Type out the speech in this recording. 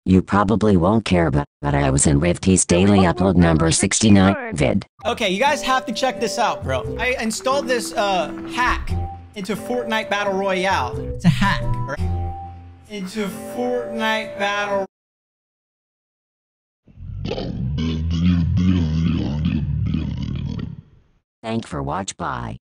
You probably won't care, but I was in Rifty's daily upload number 69 vid. Okay, you guys have to check this out, bro. I installed this hack into Fortnite Battle Royale. It's a hack, right? Into Fortnite Battle. Thank for watch. Bye.